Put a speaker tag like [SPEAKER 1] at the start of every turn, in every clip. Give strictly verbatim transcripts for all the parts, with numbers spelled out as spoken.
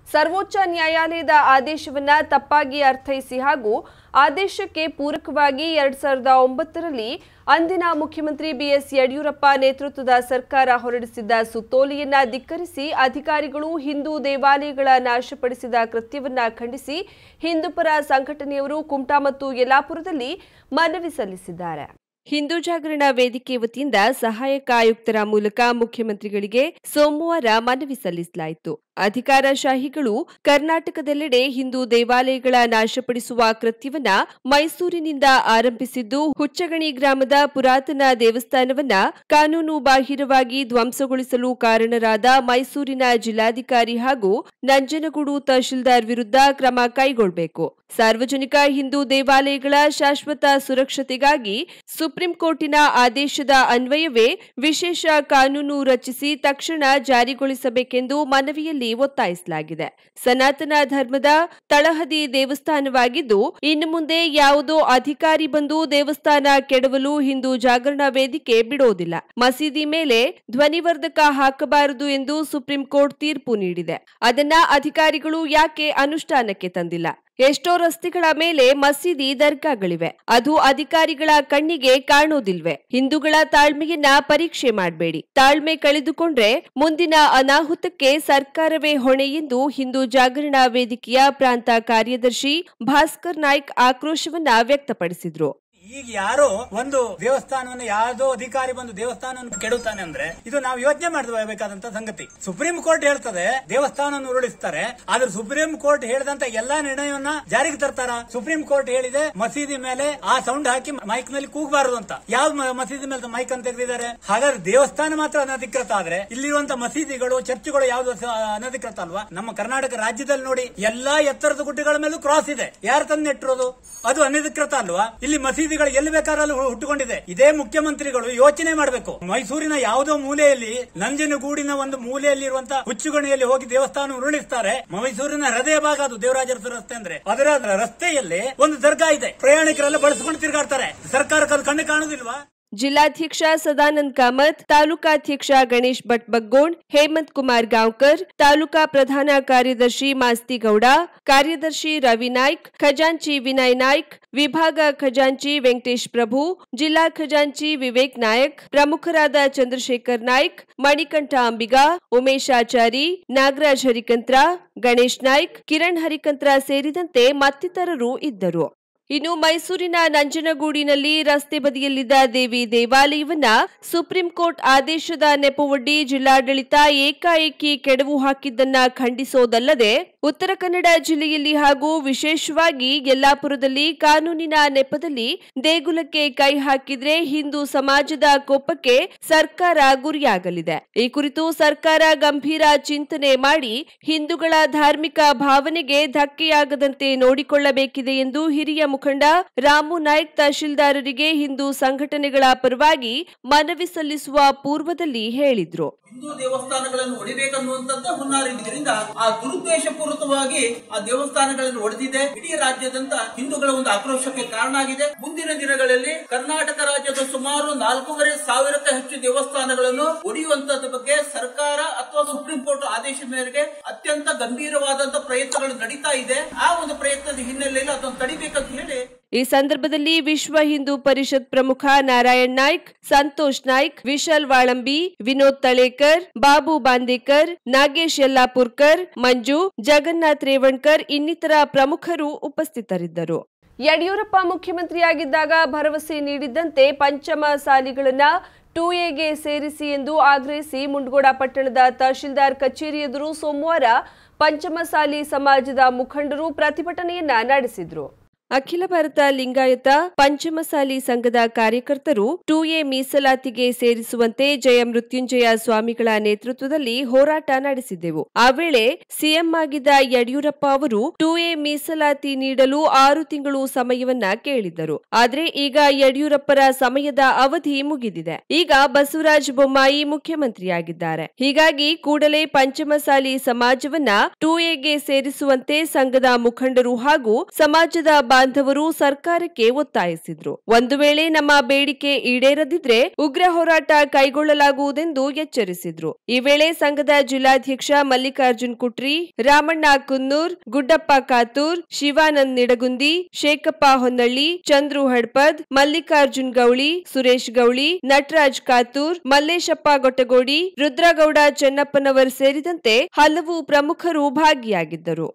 [SPEAKER 1] ಸರ್ವೋಚ್ಚ ನ್ಯಾಯಾಲಯದ ಆದೇಶವನ್ನ ತಪ್ಪಾಗಿ ಅರ್ಥೈಸಿ ಹಾಗೂ ಆದೇಶಕ್ಕೆ ಪೂರಕವಾಗಿ ಎರಡ್ ಸಾವಿರದ ಒಂಬತ್ತರಲ್ಲಿ ಅಂದಿನ ಮುಖ್ಯಮಂತ್ರಿ ಬಿಎಸ್ ಯಡಿಯೂರಪ್ಪ ನೇತೃತ್ವದ ಸರ್ಕಾರ ಹೊರಡಿಸಿದ್ದ ಸುತ್ತೋಲೆಯನ್ನ ಧಿಕ್ಕರಿಸಿ ಅಧಿಕಾರಿಗಳು ಹಿಂದೂ ದೇವಾಲಯಗಳ ನಾಶಪಡಿಸಿದ ಕೃತ್ಯವನ್ನ ಖಂಡಿಸಿ ಹಿಂದೂಪರ ಸಂಘಟನೆಯವರು ಕುಮಟಾ ಮತ್ತು ಯಲ್ಲಾಪುರದಲ್ಲಿ ಮನವಿ ಸಲ್ಲಿಸಿದ್ದಾರೆ. ಹಿಂದೂ ಜಾಗರಣ ವೇದಿಕೆ ವತಿಯಿಂದ ಸಹಾಯಕ ಆಯುಕ್ತರ ಮೂಲಕ ಮುಖ್ಯಮಂತ್ರಿಗಳಿಗೆ ಸೋಮವಾರ ಮನವಿ ಸಲ್ಲಿಸಲಾಯಿತು. ಅಧಿಕಾರಶಾಹಿಗಳು ಕರ್ನಾಟಕದೆಲ್ಲೆಡೆ ಹಿಂದೂ ದೇವಾಲಯಗಳ ನಾಶಪಡಿಸುವ ಕೃತ್ಯವನ್ನ ಮೈಸೂರಿನಿಂದ ಆರಂಭಿಸಿದ್ದು, ಹುಚ್ಚಗಣಿ ಗ್ರಾಮದ ಪುರಾತನ ದೇವಸ್ಥಾನವನ್ನ ಕಾನೂನು ಬಾಹಿರವಾಗಿ ಧ್ವಂಸಗೊಳಿಸಲು ಕಾರಣರಾದ ಮೈಸೂರಿನ ಜಿಲ್ಲಾಧಿಕಾರಿ ಹಾಗೂ ನಂಜನಗೂಡು ತಹಶೀಲ್ದಾರ್ ವಿರುದ್ಧ ಕ್ರಮ ಕೈಗೊಳ್ಳಬೇಕು. ಸಾರ್ವಜನಿಕ ಹಿಂದೂ ದೇವಾಲಯಗಳ ಶಾಶ್ವತ ಸುರಕ್ಷತೆಗಾಗಿ ಸುಪ್ರೀಂ ಕೋರ್ಟಿನ ಆದೇಶದ ಅನ್ವಯವೇ ವಿಶೇಷ ಕಾನೂನು ರಚಿಸಿ ತಕ್ಷಣ ಜಾರಿಗೊಳಿಸಬೇಕೆಂದು ಮನವಿಯಲ್ಲಿ ಒತ್ತಾಯಿಸಲಾಗಿದೆ. ಸನಾತನ ಧರ್ಮದ ತಳಹದಿ ದೇವಸ್ಥಾನವಾಗಿದ್ದು, ಇನ್ನು ಮುಂದೆ ಯಾವುದೋ ಅಧಿಕಾರಿ ಬಂದು ದೇವಸ್ಥಾನ ಕೆಡವಲು ಹಿಂದೂ ಜಾಗರಣ ವೇದಿಕೆ ಬಿಡೋದಿಲ್ಲ. ಮಸೀದಿ ಮೇಲೆ ಧ್ವನಿವರ್ಧಕ ಹಾಕಬಾರದು ಎಂದು ಸುಪ್ರೀಂ ಕೋರ್ಟ್ ತೀರ್ಪು ನೀಡಿದೆ. ಅದನ್ನ ಅಧಿಕಾರಿಗಳು ಯಾಕೆ ಅನುಷ್ಠಾನಕ್ಕೆ ತಂದಿಲ್ಲ? ಎಷ್ಟೋ ರಸ್ತೆಗಳ ಮೇಲೆ ಮಸೀದಿ ದರ್ಗಾಗಳಿವೆ, ಅದು ಅಧಿಕಾರಿಗಳ ಕಣ್ಣಿಗೆ ಕಾಣೋದಿಲ್ವೇ? ಹಿಂದೂಗಳ ತಾಳ್ಮೆಯನ್ನ ಪರೀಕ್ಷೆ ಮಾಡಬೇಡಿ. ತಾಳ್ಮೆ ಕಳೆದುಕೊಂಡ್ರೆ ಮುಂದಿನ ಅನಾಹುತಕ್ಕೆ ಸರ್ಕಾರವೇ ಹೊಣೆ ಎಂದು ಹಿಂದೂ ಜಾಗರಣ ವೇದಿಕೆಯ ಪ್ರಾಂತ ಕಾರ್ಯದರ್ಶಿ ಭಾಸ್ಕರ್ ನಾಯ್ಕ್ ಆಕ್ರೋಶವನ್ನ ವ್ಯಕ್ತಪಡಿಸಿದ್ರು.
[SPEAKER 2] ಈಗ ಯಾರೋ ಒಂದು ದೇವಸ್ಥಾನವನ್ನು ಯಾವುದೋ ಅಧಿಕಾರಿ ಬಂದು ದೇವಸ್ಥಾನವನ್ನು ಕೆಡುತ್ತಾನೆ ಅಂದ್ರೆ ಇದು ನಾವು ಯೋಚನೆ ಮಾಡಬೇಕಾದಂತ ಸಂಗತಿ. ಸುಪ್ರೀಂ ಕೋರ್ಟ್ ಹೇಳ್ತದೆ ದೇವಸ್ಥಾನವನ್ನು ಉರುಳಿಸ್ತಾರೆ, ಆದ್ರೆ ಸುಪ್ರೀಂ ಕೋರ್ಟ್ ಹೇಳಿದಂತ ಎಲ್ಲಾ ನಿರ್ಣಯವನ್ನ ಜಾರಿಗೆ ತರ್ತಾರ? ಸುಪ್ರೀಂ ಕೋರ್ಟ್ ಹೇಳಿದೆ ಮಸೀದಿ ಮೇಲೆ ಆ ಸೌಂಡ್ ಹಾಕಿ ಮೈಕ್ ನಲ್ಲಿ ಕೂಗಬಾರದು ಅಂತ. ಯಾವ ಮಸೀದಿ ಮೇಲೆ ಮೈಕ್ ಅಂತ ತೆಗೆದಿದ್ದಾರೆ? ಹಾಗಾದ್ರೆ ದೇವಸ್ಥಾನ ಮಾತ್ರ ಅನಧಿಕೃತ ಆದ್ರೆ ಇಲ್ಲಿರುವಂತ ಮಸೀದಿಗಳು ಚರ್ಚ್ಗಳು ಯಾವ್ದು ಅನಧಿಕೃತ ಅಲ್ವಾ? ನಮ್ಮ ಕರ್ನಾಟಕ ರಾಜ್ಯದಲ್ಲಿ ನೋಡಿ ಎಲ್ಲಾ ಎತ್ತರದ ಗುಡ್ಡಗಳ ಮೇಲೂ ಕ್ರಾಸ್ ಇದೆ. ಯಾರು ತಂದು ನೆಟ್ಟಿರೋದು? ಅದು ಅನಧಿಕೃತ ಅಲ್ವಾ? ಇಲ್ಲಿ ಮಸೀದಿ ಎಲ್ಲಿ ಬೇಕಾದ್ರೂ ಹುಟ್ಟುಕೊಂಡಿದೆ. ಇದೇ ಮುಖ್ಯಮಂತ್ರಿಗಳು ಯೋಚನೆ ಮಾಡಬೇಕು. ಮೈಸೂರಿನ ಯಾವುದೋ ಮೂಲೆಯಲ್ಲಿ ನಂಜನಗೂಡಿನ ಒಂದು ಮೂಲೆಯಲ್ಲಿರುವಂತಹ ಹುಚ್ಚುಗಣಿಯಲ್ಲಿ ಹೋಗಿ ದೇವಸ್ಥಾನ ಉರುಳಿಸ್ತಾರೆ. ಮೈಸೂರಿನ ಹೃದಯ ಭಾಗ ಅದು ದೇವರಾಜರ ರಸ್ತೆ ಅಂದ್ರೆ. ಅದರ ರಸ್ತೆಯಲ್ಲಿ ಒಂದು ದರ್ಗಾ ಇದೆ, ಪ್ರಯಾಣಿಕರೆಲ್ಲ ಬಳಸಿಕೊಂಡು ತಿರುಗಾಡ್ತಾರೆ. ಸರ್ಕಾರಕ್ಕೆ ಅದು ಕಣ್ಣು ಕಾಣುದಿಲ್ವಾ?
[SPEAKER 1] ಜಿಲ್ಲಾಧ್ಯಕ್ಷ ಸದಾನಂದ ಕಾಮತ್, ತಾಲೂಕಾಧ್ಯಕ್ಷ ಗಣೇಶ್ ಭಟ್ ಬಗ್ಗೋಣ್, ಹೇಮಂತ್ ಕುಮಾರ್ ಗಾಂವ್ಕರ್, ತಾಲೂಕಾ ಪ್ರಧಾನ ಕಾರ್ಯದರ್ಶಿ ಮಾಸ್ತಿಗೌಡ, ಕಾರ್ಯದರ್ಶಿ ರವಿ ನಾಯ್ಕ್, ಖಜಾಂಚಿ ವಿನಯ್ ನಾಯ್ಕ್, ವಿಭಾಗ ಖಜಾಂಚಿ ವೆಂಕಟೇಶ್ ಪ್ರಭು, ಜಿಲ್ಲಾ ಖಜಾಂಚಿ ವಿವೇಕ್ ನಾಯಕ್, ಪ್ರಮುಖರಾದ ಚಂದ್ರಶೇಖರ್ ನಾಯ್ಕ್, ಮಣಿಕಂಠ ಅಂಬಿಗಾ, ಉಮೇಶ್ ಆಚಾರಿ, ನಾಗರಾಜ್ ಹರಿಕಂತ್ರ, ಗಣೇಶ್ ನಾಯ್ಕ್, ಕಿರಣ್ ಹರಿಕಂತ್ರ ಸೇರಿದಂತೆ ಮತ್ತಿತರರು ಇದ್ದರು. ಇನ್ನು ಮೈಸೂರಿನ ನಂಜನಗೂಡಿನಲ್ಲಿ ರಸ್ತೆ ಬದಿಯಲ್ಲಿದ್ದ ದೇವಿ ದೇವಾಲಯವನ್ನ ಸುಪ್ರೀಂ ಕೋರ್ಟ್ ಆದೇಶದ ನೆಪವೊಡ್ಡಿ ಜಿಲ್ಲಾಡಳಿತ ಏಕಾಏಕಿ ಕೆಡವು ಹಾಕಿದ್ದನ್ನ ಖಂಡಿಸೋದಲ್ಲದೆ ಉತ್ತರ ಕನ್ನಡ ಜಿಲ್ಲೆಯಲ್ಲಿ ಹಾಗೂ ವಿಶೇಷವಾಗಿ ಯಲ್ಲಾಪುರದಲ್ಲಿ ಕಾನೂನಿನ ನೆಪದಲ್ಲಿ ದೇಗುಲಕ್ಕೆ ಕೈ ಹಾಕಿದ್ರೆ ಹಿಂದೂ ಸಮಾಜದ ಕೋಪಕ್ಕೆ ಸರ್ಕಾರ ಗುರಿಯಾಗಲಿದೆ. ಈ ಕುರಿತು ಸರ್ಕಾರ ಗಂಭೀರ ಚಿಂತನೆ ಮಾಡಿ ಹಿಂದೂಗಳ ಧಾರ್ಮಿಕ ಭಾವನೆಗೆ ಧಕ್ಕೆಯಾಗದಂತೆ ನೋಡಿಕೊಳ್ಳಬೇಕಿದೆ ಎಂದು ಹಿರಿಯ ಮುಖಂಡ ರಾಮು ನಾಯ್ಕ್ ತಹಶೀಲ್ದಾರರಿಗೆ ಹಿಂದೂ ಸಂಘಟನೆಗಳ ಪರವಾಗಿ ಮನವಿ ಸಲ್ಲಿಸುವ ಪೂರ್ವದಲ್ಲಿ ಹೇಳಿದ್ರು.
[SPEAKER 3] ಹಿಂದೂ ದೇವಸ್ಥಾನಗಳನ್ನು ಒಡೆಯಬೇಕನ್ನುವಂತ ಹುನ್ನಾರಿದ್ದರಿಂದ ಆ ದುರುದ್ದೇಶಪೂರ್ವಕವಾಗಿ ಆ ದೇವಸ್ಥಾನಗಳನ್ನು ಒಡೆದಿದೆ. ಇಡೀ ರಾಜ್ಯದಂತ ಹಿಂದೂಗಳ ಒಂದು ಆಕ್ರೋಶಕ್ಕೆ ಕಾರಣ ಆಗಿದೆ. ಮುಂದಿನ ದಿನಗಳಲ್ಲಿ ಕರ್ನಾಟಕ ರಾಜ್ಯದ ಸುಮಾರು ನಾಲ್ಕೂವರೆ ಸಾವಿರಕ್ಕೂ ಹೆಚ್ಚು ದೇವಸ್ಥಾನಗಳನ್ನು ಒಡೆಯುವಂತದ ಬಗ್ಗೆ ಸರ್ಕಾರ ಅಥವಾ ಸುಪ್ರೀಂ ಕೋರ್ಟ್ ಆದೇಶದ ಮೇರೆಗೆ ಅತ್ಯಂತ ಗಂಭೀರವಾದಂತಹ ಪ್ರಯತ್ನಗಳು ನಡೀತಾ ಇದೆ. ಆ ಒಂದು ಪ್ರಯತ್ನದ ಹಿನ್ನೆಲೆಯಲ್ಲಿ ಅದನ್ನು ತಡಿಬೇಕಂತ ಹೇಳಿ
[SPEAKER 1] ಈ ಸಂದರ್ಭದಲ್ಲಿ ವಿಶ್ವ ಹಿಂದೂ ಪರಿಷತ್ ಪ್ರಮುಖ ನಾರಾಯಣ್ ನಾಯ್ಕ್, ಸಂತೋಷ್ ನಾಯ್ಕ್, ವಿಶಾಲ್ ವಾಳಂಬಿ, ವಿನೋದ್ ತಳೇಕರ್, ಬಾಬು ಬಾಂದೇಕರ್, ನಾಗೇಶ್ ಯಲ್ಲಾಪುರ್ಕರ್, ಮಂಜು, ಜಗನ್ನಾಥ್ ರೇವಣ್ಕರ್ ಇನ್ನಿತರ ಪ್ರಮುಖರು ಉಪಸ್ಥಿತರಿದ್ದರು. ಯಡಿಯೂರಪ್ಪ ಮುಖ್ಯಮಂತ್ರಿಯಾಗಿದ್ದಾಗ ಭರವಸೆ ನೀಡಿದ್ದಂತೆ ಪಂಚಮ ಸಾಲಿಗಳನ್ನ ಟೂ ಎಗೆ ಸೇರಿಸಿ ಎಂದು ಆಗ್ರಹಿಸಿ ಮುಂಡಗೋಡ ಪಟ್ಟಣದ ತಹಶೀಲ್ದಾರ್ ಕಚೇರಿ ಎದುರು ಸೋಮವಾರ ಪಂಚಮಸಾಲಿ ಸಮಾಜದ ಮುಖಂಡರು ಪ್ರತಿಭಟನೆಯನ್ನ ನಡೆಸಿದ್ರು. ಅಖಿಲ ಭಾರತ ಲಿಂಗಾಯತ ಪಂಚಮಸಾಲಿ ಸಂಘದ ಕಾರ್ಯಕರ್ತರು ಟೂ ಎ ಮೀಸಲಾತಿಗೆ ಸೇರಿಸುವಂತೆ ಜಯ ಮೃತ್ಯುಂಜಯ ಸ್ವಾಮಿಗಳ ನೇತೃತ್ವದಲ್ಲಿ ಹೋರಾಟ ನಡೆಸಿದ್ದೆವು. ಆ ವೇಳೆ ಸಿಎಂ ಆಗಿದ್ದ ಯಡಿಯೂರಪ್ಪ ಅವರು ಟೂ ಎ ಮೀಸಲಾತಿ ನೀಡಲು ಆರು ತಿಂಗಳು ಸಮಯವನ್ನ ಕೇಳಿದ್ದರು. ಆದ್ರೆ ಈಗ ಯಡಿಯೂರಪ್ಪರ ಸಮಯದ ಅವಧಿ ಮುಗಿದಿದೆ. ಈಗ ಬಸವರಾಜ ಬೊಮ್ಮಾಯಿ ಮುಖ್ಯಮಂತ್ರಿಯಾಗಿದ್ದಾರೆ. ಹೀಗಾಗಿ ಕೂಡಲೇ ಪಂಚಮಸಾಲಿ ಸಮಾಜವನ್ನ ಟೂ ಎಗೆ ಸೇರಿಸುವಂತೆ ಸಂಘದ ಮುಖಂಡರು ಹಾಗೂ ಸಮಾಜದ ಬಾಂಧವರು ಸರ್ಕಾರಕ್ಕೆ ಒತ್ತಾಯಿಸಿದ್ರು. ಒಂದು ವೇಳೆ ನಮ್ಮ ಬೇಡಿಕೆ ಈಡೇರದಿದ್ರೆ ಉಗ್ರ ಹೋರಾಟ ಕೈಗೊಳ್ಳಲಾಗುವುದೆಂದು ಎಚ್ಚರಿಸಿದ್ರು. ಈ ವೇಳೆ ಸಂಘದ ಜಿಲ್ಲಾಧ್ಯಕ್ಷ ಮಲ್ಲಿಕಾರ್ಜುನ್ ಕುಟ್ರಿ, ರಾಮಣ್ಣ ಕುನ್ನೂರ್, ಗುಡ್ಡಪ್ಪ ಕಾತೂರ್, ಶಿವಾನಂದ್ ನಿಡಗುಂದಿ, ಶೇಖಪ್ಪ ಹೊನ್ನಳ್ಳಿ, ಚಂದ್ರು ಹಡ್ಪದ್, ಮಲ್ಲಿಕಾರ್ಜುನ್ ಗೌಳಿ, ಸುರೇಶ್ ಗೌಳಿ, ನಟರಾಜ್ ಕಾತೂರ್, ಮಲ್ಲೇಶಪ್ಪ ಗೊಟ್ಟಗೋಡಿ, ರುದ್ರಗೌಡ ಚೆನ್ನಪ್ಪನವರ್ ಸೇರಿದಂತೆ ಹಲವು ಪ್ರಮುಖರು ಭಾಗಿಯಾಗಿದ್ದರು.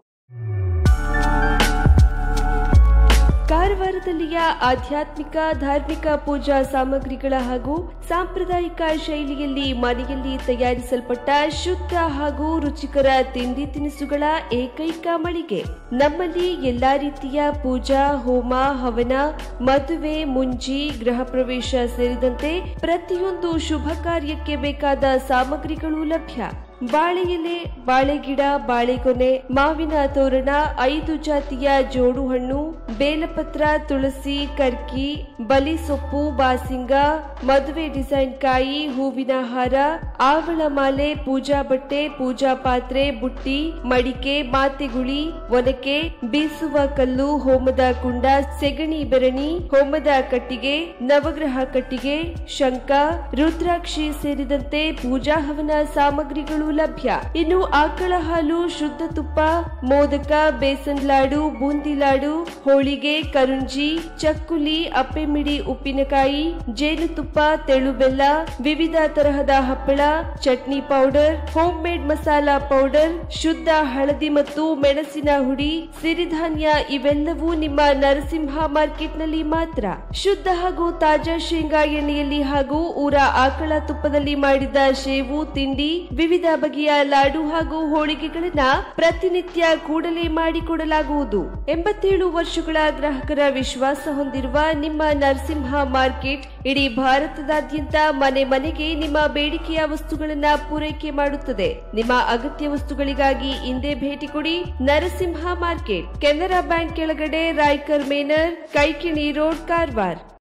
[SPEAKER 1] ಕಾರವಾರದಲ್ಲಿಯ ಆಧ್ಯಾತ್ಮಿಕ ಧಾರ್ಮಿಕ ಪೂಜಾ ಸಾಮಗ್ರಿಗಳ ಹಾಗೂ ಸಾಂಪ್ರದಾಯಿಕ ಶೈಲಿಯಲ್ಲಿ ಮನೆಯಲ್ಲಿ ತಯಾರಿಸಲ್ಪಟ್ಟ ಶುದ್ಧ ಹಾಗೂ ರುಚಿಕರ ತಿಂಡಿ ತಿನಿಸುಗಳ ಏಕೈಕ ಮಳಿಗೆ. ನಮ್ಮಲ್ಲಿ ಎಲ್ಲಾ ರೀತಿಯ ಪೂಜಾ, ಹೋಮ, ಹವನ, ಮದುವೆ, ಮುಂಜಿ, ಗೃಹ ಪ್ರವೇಶ ಸೇರಿದಂತೆ ಪ್ರತಿಯೊಂದು ಶುಭ ಕಾರ್ಯಕ್ಕೆ ಬೇಕಾದ ಸಾಮಗ್ರಿಗಳು ಲಭ್ಯ. ಬಾಳೆ ಎಲೆ, ಬಾಳೆಗಿಡ, ಬಾಳೆಗೊನೆ, ಮಾವಿನ ತೋರಣ, ಐದು ಜಾತಿಯ ಜೋಡು ಹಣ್ಣು, ಬೇಲಪತ್ರ, ತುಳಸಿ, ಕರ್ಕಿ, ಬಲಿ ಸೊಪ್ಪು, ಬಾಸಿಂಗ, ಮದುವೆ ಡಿಸೈನ್ ಕಾಯಿ, ಹೂವಿನ ಹಾರ, ಆವಳ ಮಾಲೆ, ಪೂಜಾ ಬಟ್ಟೆ, ಪೂಜಾ ಪಾತ್ರೆ, ಬುಟ್ಟಿ, ಮಡಿಕೆ, ಮಾತೆಗುಳಿ, ಒನಕೆ, ಬೀಸುವ ಕಲ್ಲು, ಹೋಮದ ಕುಂಡ, ಸೆಗಣಿ ಬೆರಣಿ, ಹೋಮದ ಕಟ್ಟಿಗೆ, ನವಗ್ರಹ ಕಟ್ಟಿಗೆ, ಶಂಖ, ರುದ್ರಾಕ್ಷಿ ಸೇರಿದಂತೆ ಪೂಜಾ ಹವನ ಸಾಮಗ್ರಿಗಳು ಲಭ್ಯ. ಇನ್ನು ಆಕಳ ಹಾಲು, ಶುದ್ಧ ತುಪ್ಪ, ಮೋದಕ, ಬೇಸನ್ ಲಾಡು, ಬೂಂದಿ ಲಾಡು, ಹೋಳಿಗೆ, ಕರುಂಜಿ, ಚಕ್ಕುಲಿ, ಅಪ್ಪೆಮಿಡಿ, ಉಪ್ಪಿನಕಾಯಿ, ಜೇನುತುಪ್ಪ, ತೆಳು ಬೆಲ್ಲ, ವಿವಿಧ ತರಹದ ಹಪ್ಪಳ, chutney powder, home made masala powder, ಶುದ್ಧ ಹಳದಿ ಮತ್ತು ಮೆಣಸಿನ ಹುಡಿ, ಸಿರಿಧಾನ್ಯ ಇವೆಲ್ಲವೂ ನಿಮ್ಮ ನರಸಿಂಹ ಮಾರ್ಕೆಟ್ನಲ್ಲಿ ಮಾತ್ರ. ಶುದ್ಧ ಹಾಗೂ ತಾಜಾ ಶೇಂಗಾ ಎಣ್ಣೆಯಲ್ಲಿ ಹಾಗೂ ಊರ ಆಕಳ ತುಪ್ಪದಲ್ಲಿ ಮಾಡಿದ ಶೇವು ತಿಂಡಿ, ವಿವಿಧ ಬಗೆಯ ಲಾಡು ಹಾಗೂ ಹೋಳಿಗೆಗಳನ್ನ ಪ್ರತಿನಿತ್ಯ ಕೂಡಲೇ ಮಾಡಿಕೊಡಲಾಗುವುದು. ಎಂಬತ್ತೇಳು ವರ್ಷಗಳ ಗ್ರಾಹಕರ ವಿಶ್ವಾಸ ಹೊಂದಿರುವ ನಿಮ್ಮ ನರಸಿಂಹ ಮಾರ್ಕೆಟ್ ಇಡೀ ಭಾರತದಾದ್ಯಂತ ಮನೆ ಮನೆಗೆ ನಿಮ್ಮ ಬೇಡಿಕೆಯ ವಸ್ತುಗಳನ್ನ ಪೂರೈಕೆ ಮಾಡುತ್ತದೆ. ನಿಮ್ಮ ಅಗತ್ಯ ವಸ್ತುಗಳಿಗಾಗಿ ಇಂದೇ ಭೇಟಿ ಕೊಡಿ. ನರಸಿಂಹ ಮಾರ್ಕೆಟ್, ಕೆನರಾ ಬ್ಯಾಂಕ್ ಕೆಳಗಡೆ, ರಾಯ್ಕರ್ ಮೇನರ್, ಕೈಕಿಣಿ ರೋಡ್, ಕಾರವಾರ.